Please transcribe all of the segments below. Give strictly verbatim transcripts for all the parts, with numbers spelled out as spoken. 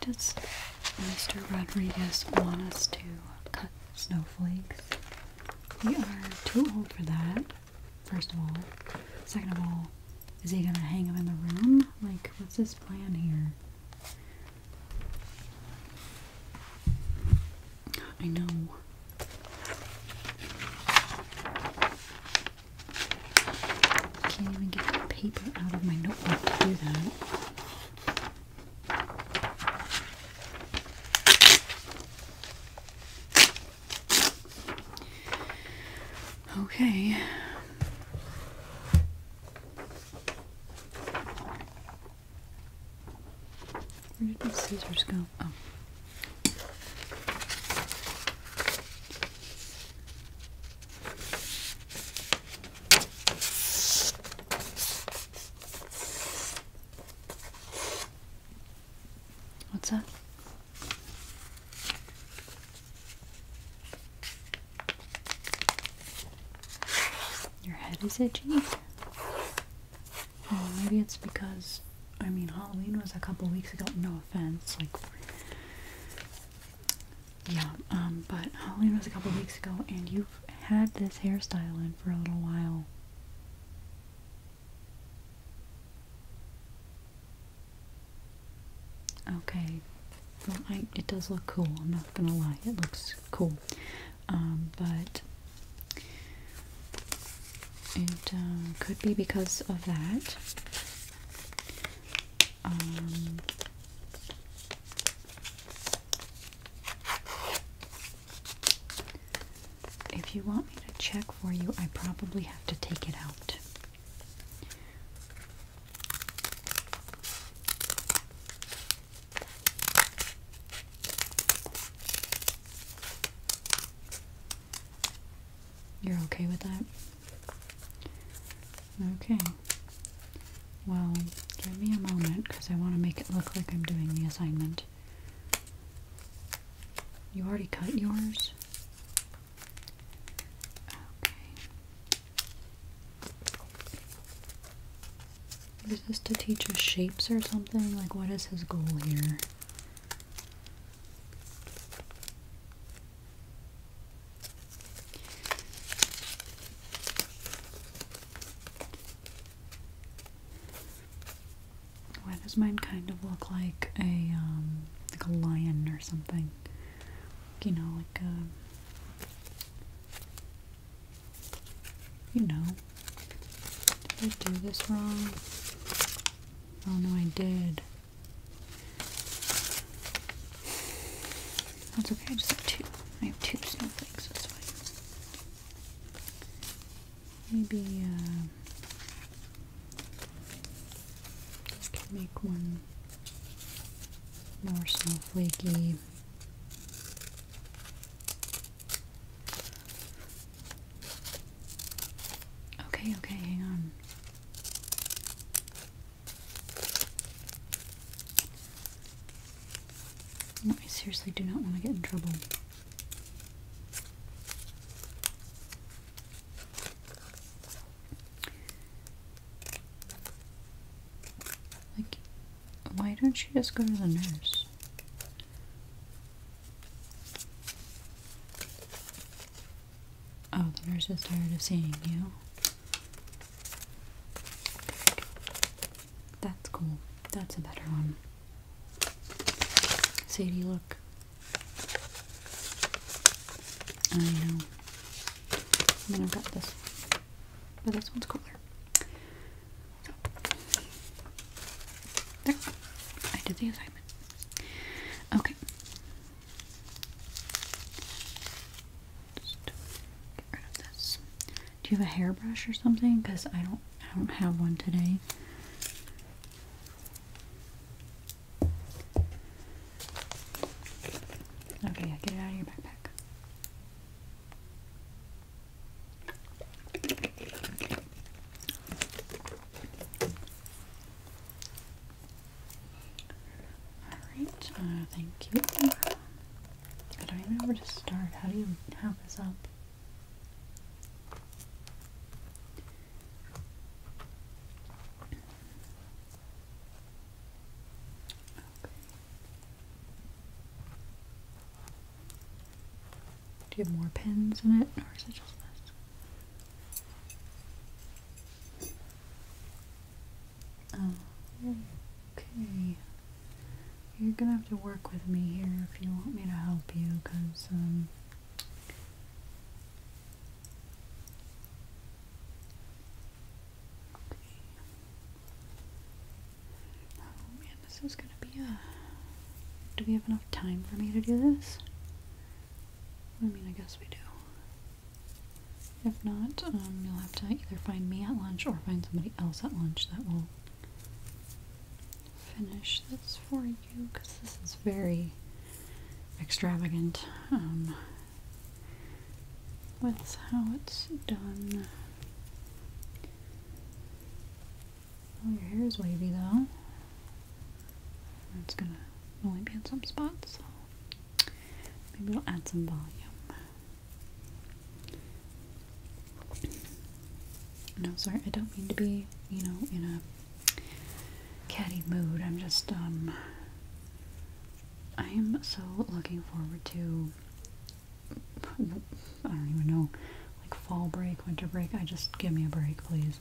Does Mister Rodriguez want us to cut snowflakes? We are too old for that, first of all. Second of all, is he gonna hang them in the room? Like, what's his plan here? I know. I can't even get the paper out of my notebook to do that. Okay. Where did the scissors go? Oh. What's that? Your head is itchy? Oh, maybe it's because, I mean, Halloween was a couple weeks ago. No offense, like, yeah, um, but Halloween was a couple weeks ago, and you've had this hairstyle in for a little while. Okay, well, I, it does look cool, I'm not gonna lie, it looks cool, um, but it uh, could be because of that. Um, if you want me to check for you, I probably have to take it out. You're okay with that? Okay. Well, give me a moment because I want to make it look like I'm doing the assignment. You already cut yours? Okay. Is this to teach us shapes or something? Like, what is his goal here? Why does mine kind of look like a, um, like a lion or something? You know, like a, you know. Did I do this wrong? Oh no, I did. That's okay, I just have two. I have two snowflakes, that's fine. Maybe, uh, I can make one more snowflakey. Okay, okay, hang on. No, I seriously do not want to get in trouble. Like, why don't you just go to the nurse? Oh, the nurse is tired of seeing you. That's cool. That's a better one. Sadie, look. I know. And then I've got this one. But this one's cooler. So. There. I did the assignment. Okay. Just get rid of this. Do you have a hairbrush or something? Because I don't I don't have one today. Okay, yeah, get it out of your backpack. Alright, uh, thank you. I don't even know where to start. How do you have this up? Do you have more pins in it, or is it just this? Oh, okay. You're gonna have to work with me here if you want me to help you, because, um... okay. Oh man, this is gonna be a... Do we have enough time for me to do this? I mean, I guess we do. If not, um, you'll have to either find me at lunch or find somebody else at lunch that will finish this for you, because this is very extravagant um, with how it's done. Oh, your hair is wavy though. It's gonna only be in some spots, so maybe it'll add some volume. No, sorry, I don't mean to be, you know, in a catty mood. I'm just, um, I am so looking forward to, I don't even know, like fall break, winter break. I just, give me a break, please.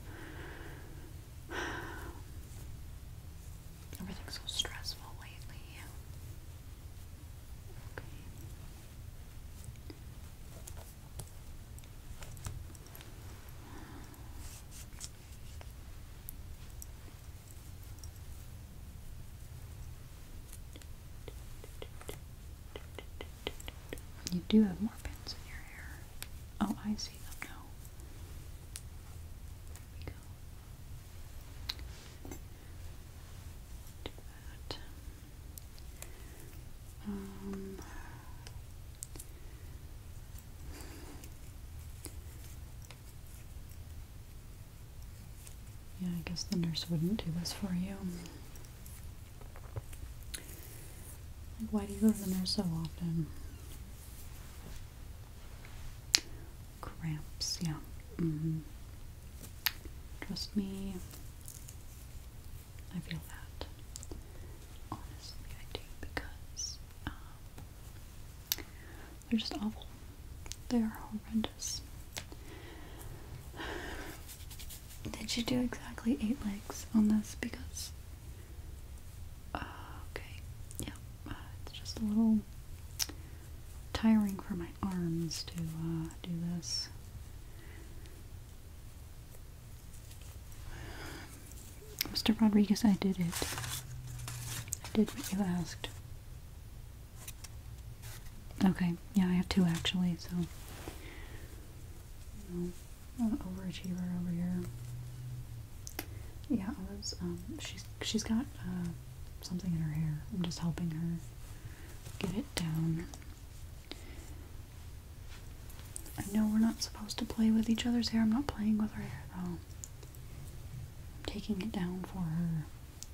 Everything's so stressful lately. Okay. You do have more pins in your hair. Oh, I see them now. There we go. Do that. Um, yeah, I guess the nurse wouldn't do this for you. Like, why do you go to the nurse so often? Cramps, yeah. Mm-hmm. Trust me, I feel that. Honestly, I do, because um, they're just awful. They are horrendous. Did you do exactly eight legs on this? Because, uh, okay, yeah, uh, it's just a little tiring for my arms to uh, do this. Mister Rodriguez, I did it. I did what you asked. Okay, yeah, I have two actually, so, you know, uh, overachiever over here. Yeah, I was, um, she's, she's got, uh, something in her hair. I'm just helping her get it down. I know we're not supposed to play with each other's hair. I'm not playing with her hair, though. I'm taking it down for her.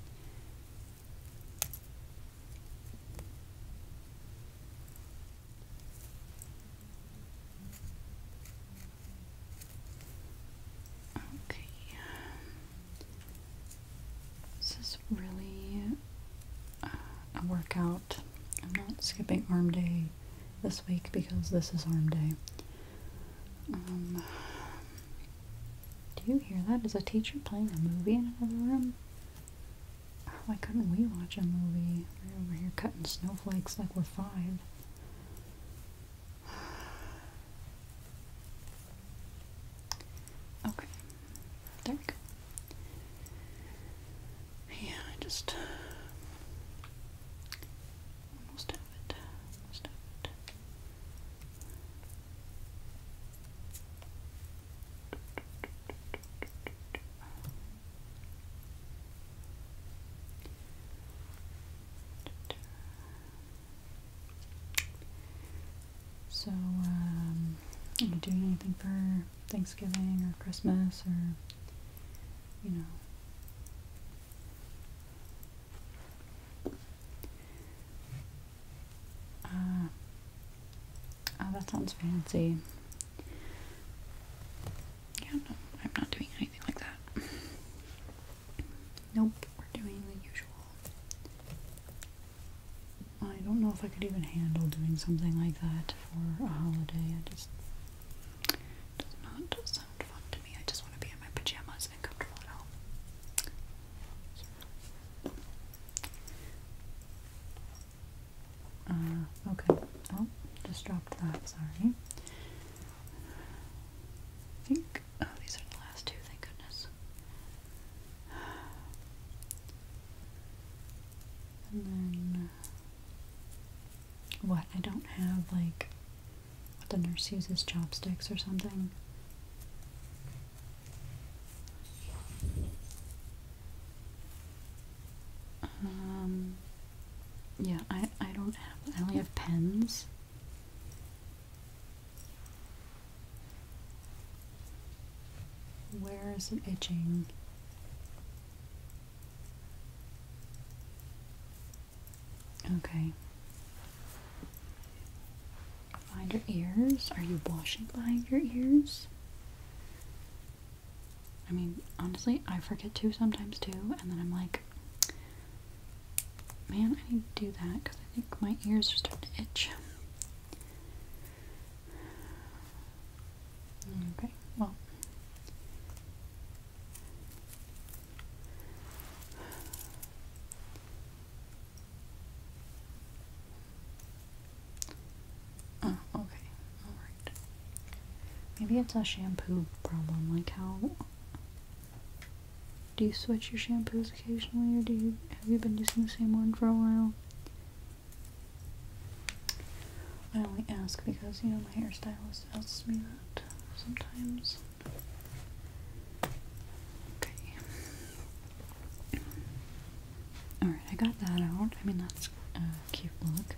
Okay. This is really uh, a workout. I'm not skipping arm day this week because this is arm day. Um, do you hear that? Is a teacher playing a movie in another room? Why couldn't we watch a movie? We're over here cutting snowflakes like we're five. Okay. There we go. Yeah, I just almost have it. Almost have it. So, um, are you doing anything for Thanksgiving or Christmas or, you know? Uh, oh, that sounds fancy. Yeah, no, I'm not doing anything like that. Nope, we're doing the usual. I don't know if I I could even handle doing something like that for a holiday. I just does not sound fun to me. I just want to be in my pajamas and comfortable at home. Uh, okay. Oh, just dropped that, sorry. I think, oh, these are the last two, thank goodness. And then, what, I don't have, like, what the nurse uses, chopsticks or something? Um, yeah, I, I don't have, I only have pens. Where is it itching? Okay. Behind your ears? Are you blushing behind your ears? I mean, honestly, I forget to sometimes too, and then I'm like, man, I need to do that because I think my ears are starting to itch. Okay, well. Oh, okay, alright. Maybe it's a shampoo problem, like how... Do you switch your shampoos occasionally, or do you have you been using the same one for a while? I only ask because, you know, my hairstylist asks me that sometimes. Okay. Alright, I got that out. I mean, that's a cute look.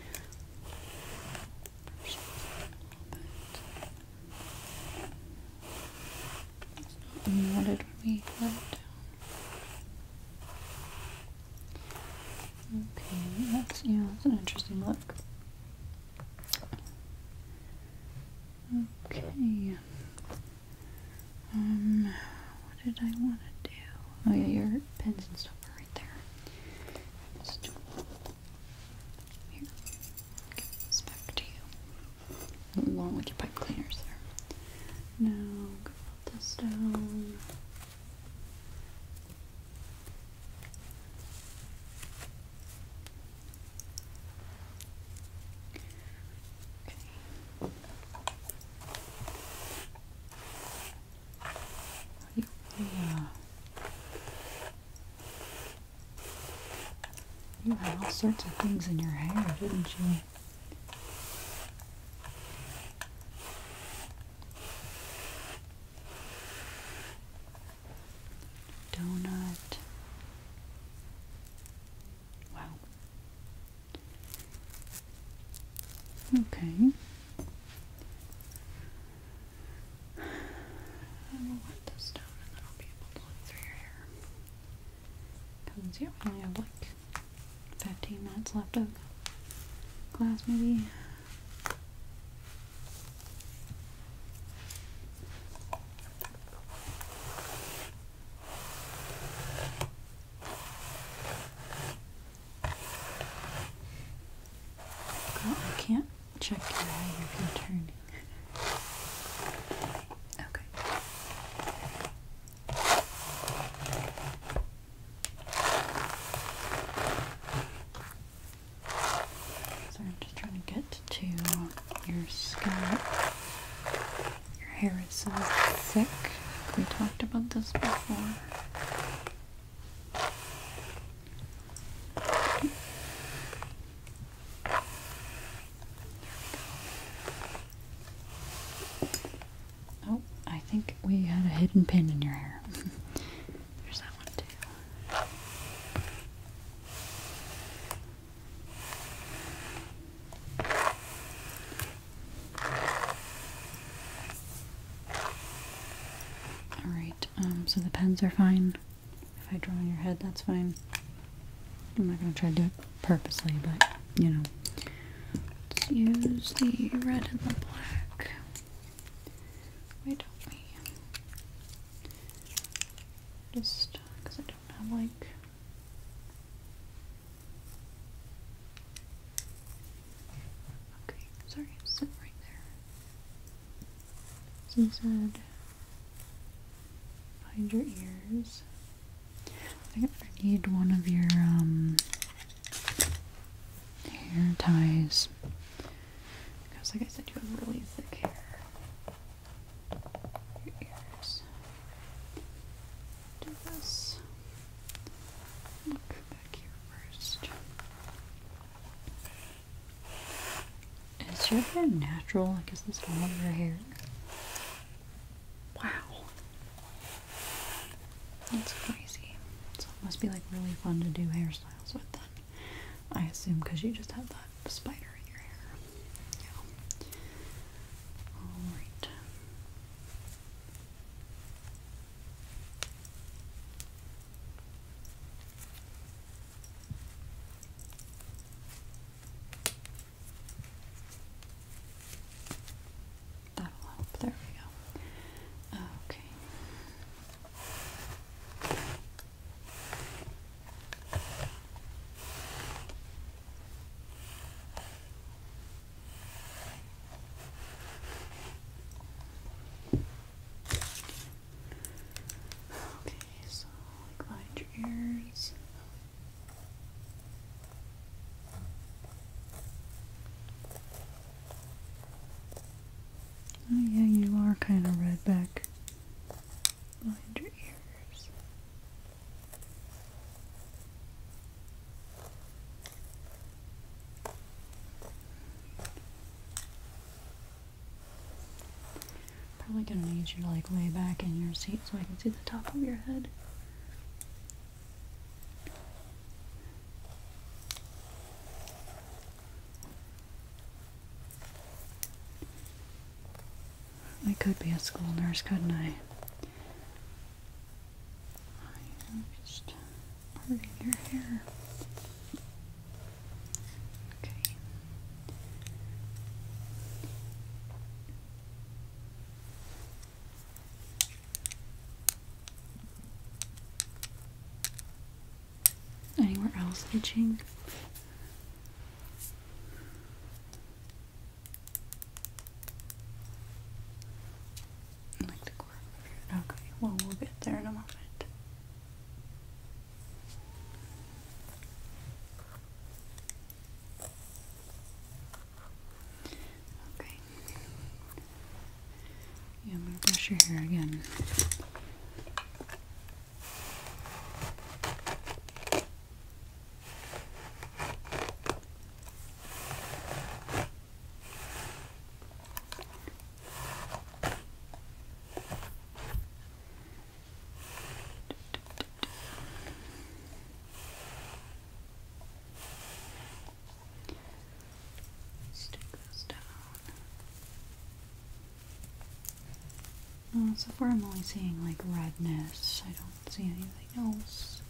What did we let it down? Okay, that's, yeah, that's an interesting look. Okay. Um, what did I want to do? Oh yeah, your pens and stuff are right there. Just, here, give this back to you. Along with your pipe cleaners there. Now, put this down. Yeah. You had all sorts of things in your hair, didn't you? Donut. Wow. Okay. I'll let this down and then I'll be able to look through your hair. Because yeah, we only have like fifteen minutes left of class maybe. Girl, I can't check your hair if you're turning. Okay. So I'm just trying to get to your scalp. Your hair is so thick. We talked about this before. Oh, I think we had a hidden pin in your hair. There's that one too. Alright, um, so the pens are fine. If I draw on your head, that's fine. I'm not going to try to do it purposely, but, you know. Let's use the red and the black. Why don't we? Just because I don't have, like... he said, find your ears. I think I need one of your um, hair ties. Because like I said, you have really thick hair. Your ears. Do this. Look back here first. Is your hair natural? Like, is this all of your hair? Wow. That's crazy. So it must be like really fun to do hairstyles with then. I assume because you just have that spider in your hair. Yeah. Alright. That'll help. There we go. Okay. Okay, so like line your ears. Oh yeah, you are kind of red back behind your ears. Probably gonna need you to like lay back in your seat so I can see the top of your head. I could be a school nurse, couldn't I? I'm just parting your hair. Okay. Anywhere else itching? Like the corner of your. Okay, well, we'll get there in a moment. Okay. Yeah, I'm gonna brush your hair again. Stick this down. Oh, so far I'm only seeing like redness. I don't see anything else.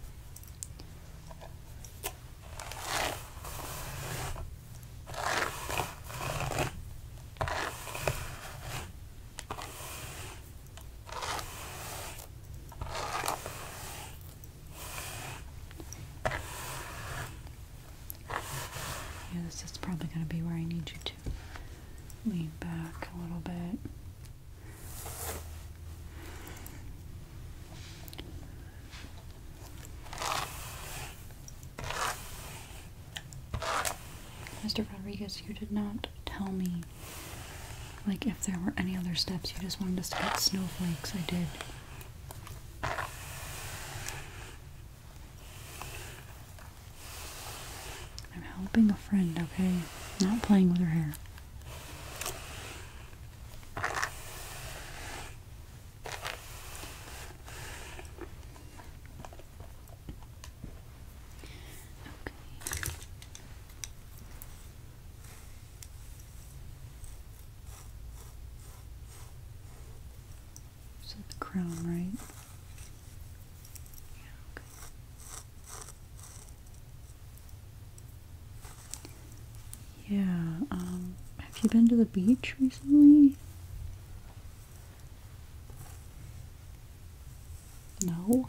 Yeah, this is probably going to be where I need you to lean back a little bit. Mister Rodriguez, you did not tell me, like, if there were any other steps. You just wanted us to get snowflakes. I did. I'm helping a friend, okay? Not playing with her hair. So the crown, right? Yeah, okay. Yeah, um, have you been to the beach recently? No?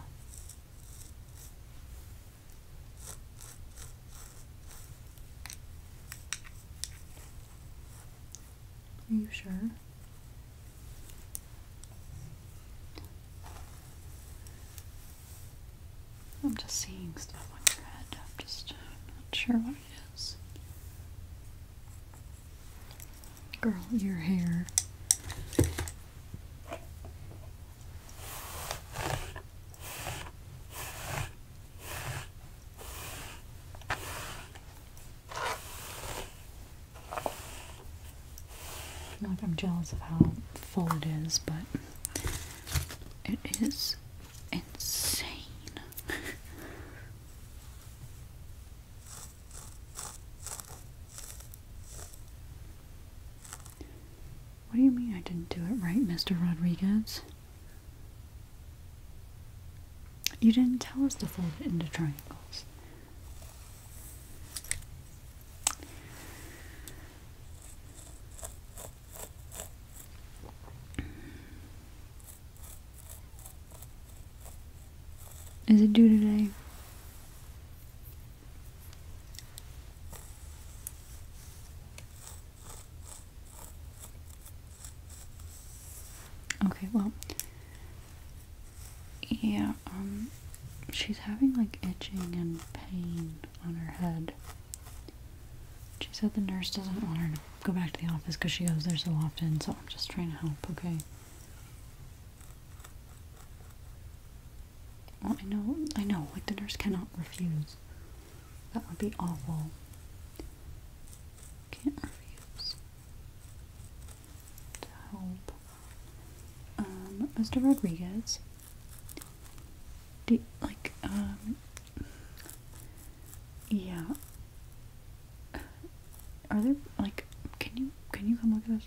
Are you sure? I'm just seeing stuff on your head. I'm just not sure what it is. Girl, your hair. Like, I'm jealous of how full it is, but it is insane. What do you mean I didn't do it right, Mister Rodriguez? You didn't tell us to fold it into triangles. Is it due today? Okay, well, yeah, um, she's having like itching and pain on her head. She said the nurse doesn't want her to go back to the office because she goes there so often, so I'm just trying to help, okay? Well, I know, I know, like the nurse cannot refuse. That would be awful. Can't refuse to help. Um, Mister Rodriguez, do, like, um, yeah, are there, like, can you, can you come look at this?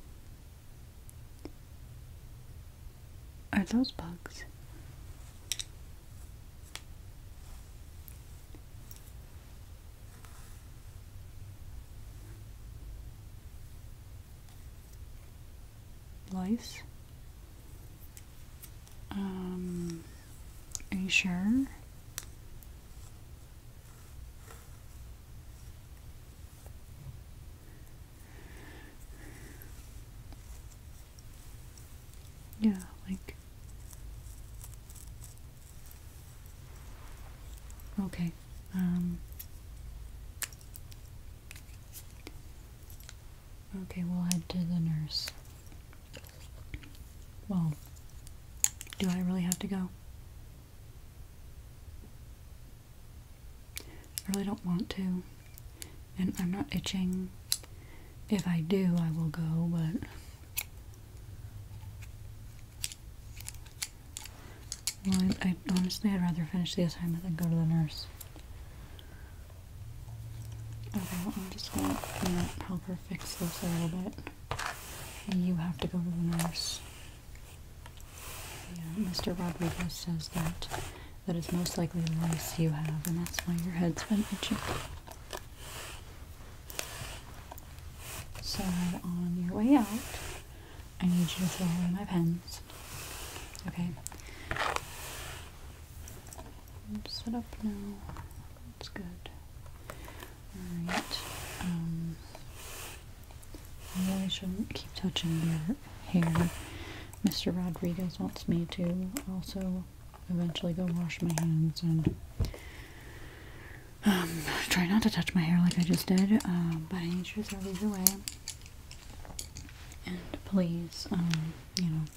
Are those bugs? Lice? Um, are you sure? Yeah, like, okay, um, okay, we'll head to the nurse. Well, do I really have to go? I really don't want to, and I'm not itching. If I do, I will go, but well, I, I honestly, I'd rather finish the assignment than go to the nurse. Okay, well, I'm just gonna, you know, help her fix this a little bit. You have to go to the nurse. Yeah, Mister Rodriguez says that that is most likely the lice you have, and that's why your head's been itchy. So on your way out, I need you to throw away my pens. Okay. Set up now. That's good. Alright. Um, I really shouldn't keep touching your hair. Mister Rodriguez wants me to also eventually go wash my hands and um, try not to touch my hair like I just did, um, but I need you to throw these away. And please, um, you know,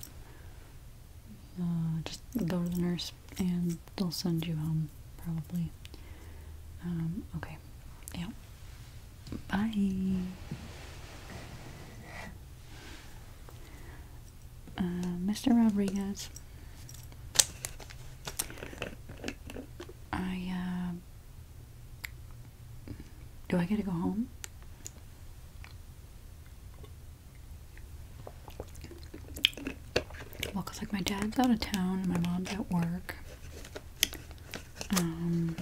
uh, just go to the nurse and they'll send you home, probably. Um, okay. Yeah. Bye. Uh, Mister Rodriguez, I, uh, do I get to go home? Well, cause like my dad's out of town, my mom's at work. Um,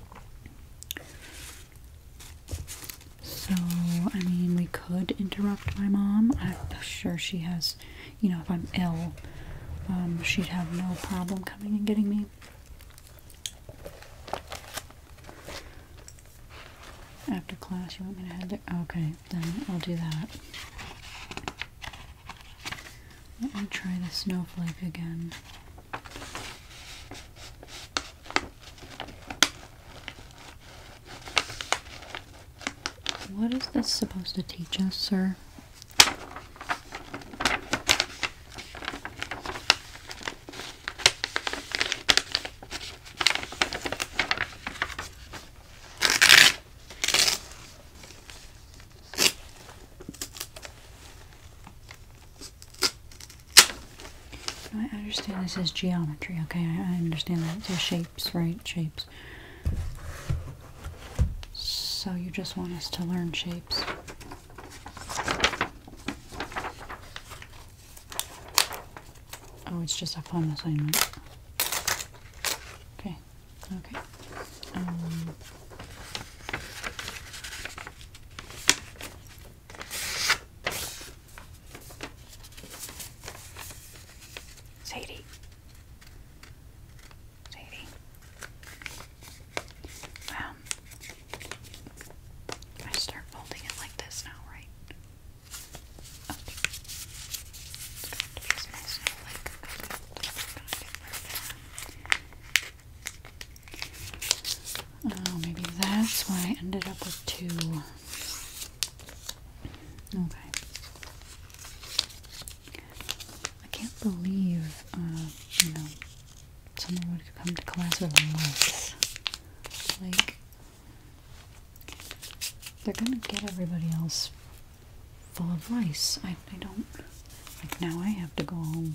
so, I mean, we could interrupt my mom. I'm sure she has, you know, if I'm ill, um, she'd have no problem coming and getting me. After class, you want me to head there? Okay, then I'll do that. Let me try the snowflake again. this supposed to teach us, sir? I understand this is geometry, okay? I understand that. It's shapes, right? Shapes. So you just want us to learn shapes. Oh, it's just a fun assignment. Okay, okay. Um, Sadie. Sadie. Um, I start folding it like this now, right? Okay. It's going to be as nice and like oh, maybe that's why I ended up with two. Okay. I can't believe, uh, you know, someone would come to class with lice. Like, they're gonna get everybody else full of lice. I, I don't, like, now I have to go home.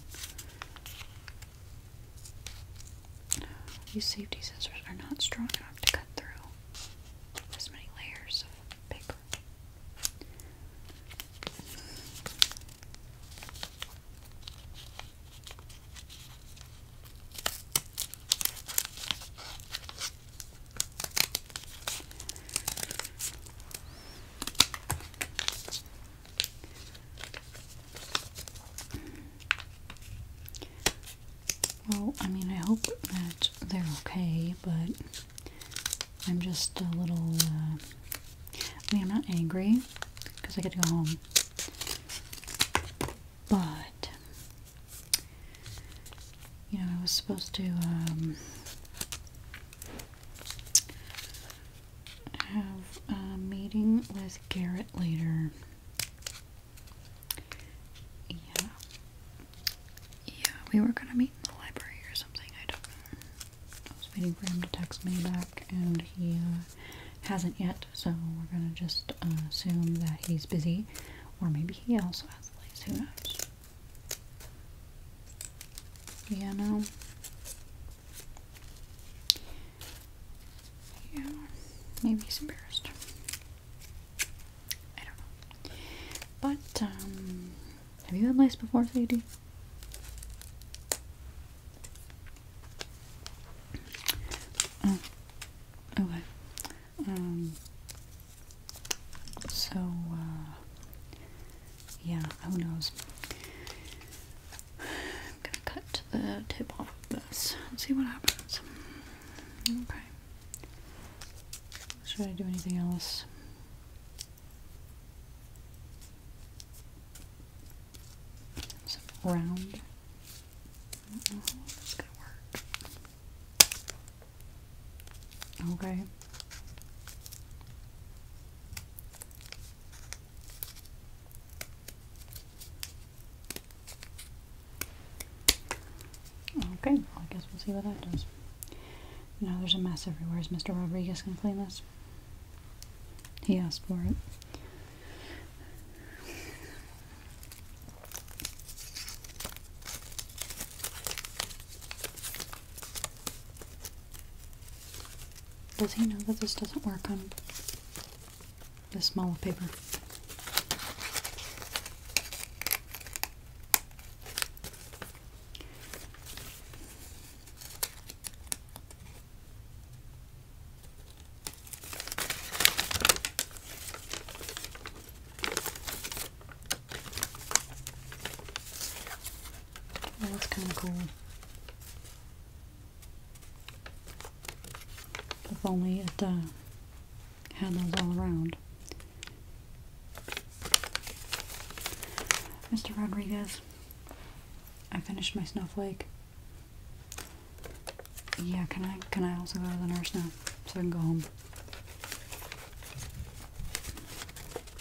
These safety scissors are not strong enough to cut through this many layers of paper. Well, I mean, I hope that they're okay, but I'm just a little, uh, I mean, I'm not angry, because I get to go home, but, you know, I was supposed to, um, have a meeting with Garrett later. Yeah. Yeah, we were gonna meet in the library or something, I don't know. I was waiting for him to text me back, and he, uh, hasn't yet, so we're gonna just, uh, assume that he's busy, or maybe he also has lice, who knows. Yeah, no. Yeah, maybe he's embarrassed. I don't know. But, um, have you had lice before, Sadie? Oh, okay. Um, so, uh, yeah, who knows. I'm gonna cut the tip off of this and see what happens. Okay. Should I do anything else? Some round. I don't know how this is gonna work. Okay. Okay, well, I guess we'll see what that does. Now there's a mess everywhere. Is Mister Rodriguez gonna clean this? He asked for it. Does he know that this doesn't work on this small of paper? Well, that's kind of cool. If only it uh, had those all around. Mister Rodriguez, I finished my snowflake. Yeah, can I can I also go to the nurse now so I can go home?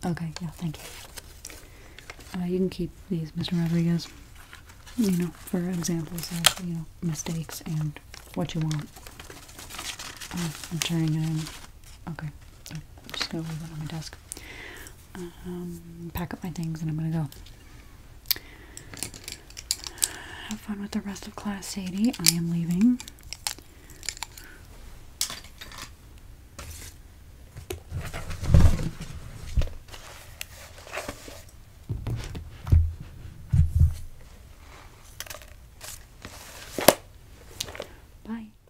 Okay, yeah, thank you. Uh, you can keep these, Mister Rodriguez. You know, for examples of, you know, mistakes and what you want. Uh, I'm turning it in. Okay. I'm just gonna leave it on my desk. Um, pack up my things and I'm gonna go. Have fun with the rest of Class Sadie. I am leaving. Bye.